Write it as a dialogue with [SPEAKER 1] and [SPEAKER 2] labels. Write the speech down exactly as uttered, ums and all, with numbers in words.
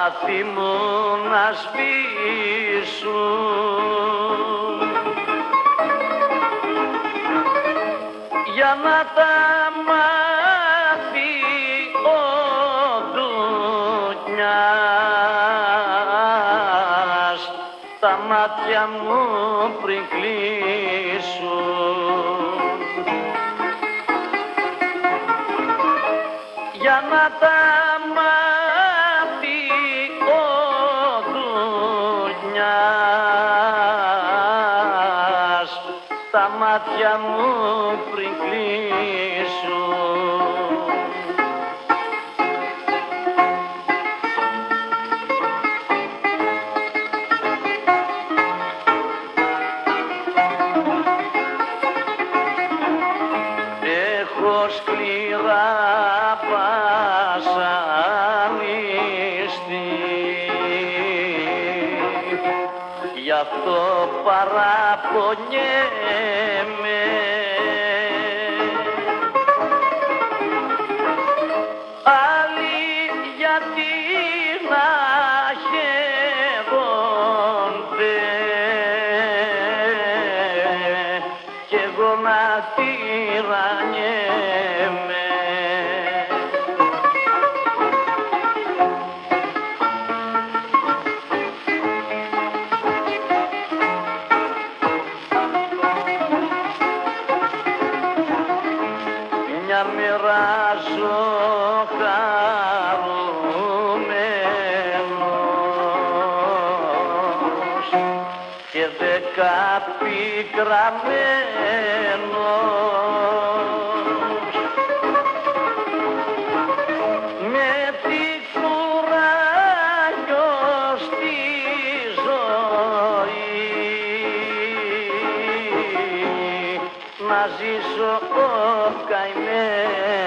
[SPEAKER 1] πάθη μου να σβήσουν για να τα μάθει ο Ντουνιάς τα μάτια μου πριν κλείσουν, για να τα μάθει ο Ντουνιάς τα μάτια μου πριν κλείσουν. Έχω σκληρά βασανιστεί, γι' αυτό παραπονιέμαι. Άλλοι γιατί να χαίρονται κι εγώ να τυραννιέμαι. Μια μέρα ζω χαρούμενος και δέκα πικραμένος, με τι κουράγιο στη ζωή να ζήσω ο καημένος.